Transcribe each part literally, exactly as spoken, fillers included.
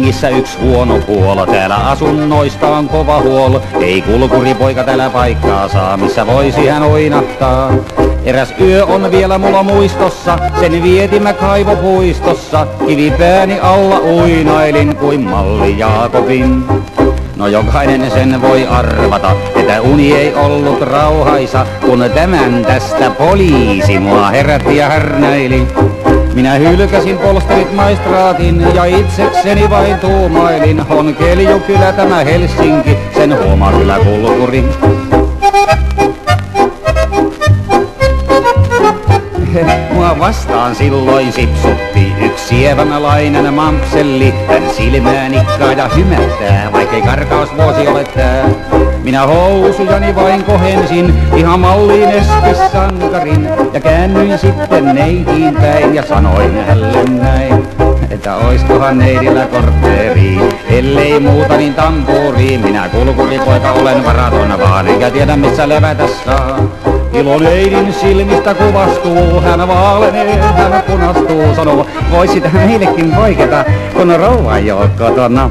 Helsingissä yksi huono puolo, täällä asunnoista on kova huolo. Ei kulkuripoika täällä paikkaa saa, missä voisi hän oinahtaa. Eräs yö on vielä mulla muistossa, sen vietimä kaivopuistossa. Kivipääni alla uinailin kuin malli Jaakobin. No jokainen sen voi arvata, että uni ei ollut rauhaisa, kun tämän tästä poliisi mua herätti ja härnäili. Minä hylkäsin polsterit maistraatin ja itsekseni vain tuumailin. On kelju kyllä tämä Helsinki, sen huomaa kyllä kulkuri. Mua vastaan silloin sipsutti yksi sievämälainen mampselli. Tän silmää nikkaa ja hymättää, vaikkei karkausvuosi ole tää. Minä housujani vain kohensin, ihan malliin eskesankarin. Ja käännyin sitten neidin päin ja sanoin hänelle näin, että oiskohan neidillä kortteeri, ellei muuta niin tampuuriin. Minä kulkuripoika olen varaton vaan, enkä tiedä missä levätä saa. Ilo neidin silmistä kuvastuu, hän vaalenee, hän punastuu, sanoo, voisi tähän meillekin vaiketa, kun rouva ei oo kotona.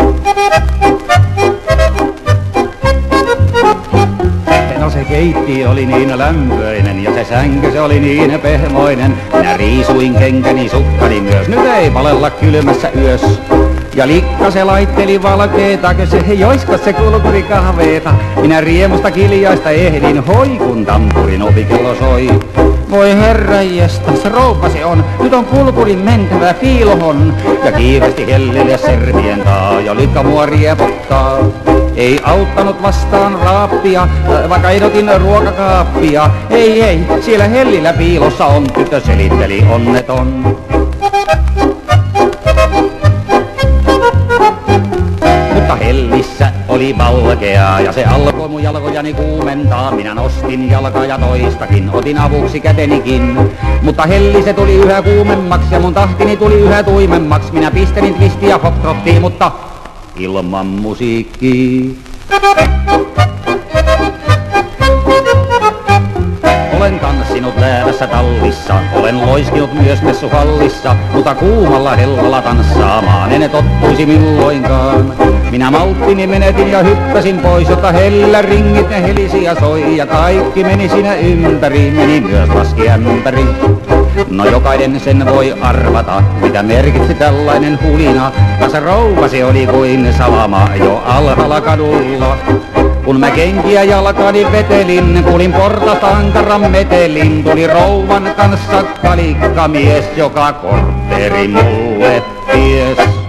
No se keitti oli niin lämpöinen ja se sänky se oli niin pehmoinen. Minä riisuin kenkäni sukkani myös, nyt ei valella kylmässä yössä. Ja likka se laitteli valkeeta, kun se joiskas se kulkuri kahveeta. Minä riemusta kiljaista ehdin, hoi kun tampurin ovikello soi. Voi herranjestas, rouva se on, nyt on kulkurin mentävä piilohon. Ja kiireesti hellille servien taa, ja likka mua riepottaa. Ei auttanut vastaan raappia, vaikka ehdotin ruokakaappia. Ei, ei, siellä hellillä piilossa on, tyttö selitteli onneton. Mutta hellissä oli valkeaa ja se alkoi mun jalkojani kuumentaa. Minä nostin jalkaa ja toistakin, otin avuksi kätenikin. Mutta helli se tuli yhä kuumemmaks ja mun tahtini tuli yhä tuimemmaks. Minä pistelin twistiä ja foxtrottiin, mutta ilman musiikkia. Olen tanssinut läävässä tallissa, olen loiskinut myös messuhallissa, mutta kuumalla hellalla tanssaamaan en tottuisi milloinkaan. Minä malttini menetin ja hyppäsin pois, jotta hellä ringit ne helisi ja soi, ja kaikki meni siinä ympäri, meni myös laskiämpäri. No jokainen sen voi arvata, mitä merkitsi tällainen hulina, kanssa rouva se oli kuin salama jo alhaalla kadulla. Kun mä kenkiä jalkani vetelin, kuulin portasta ankaran metelin, tuli rouvan kanssa kalikkamies, joka kortteri mulle ties.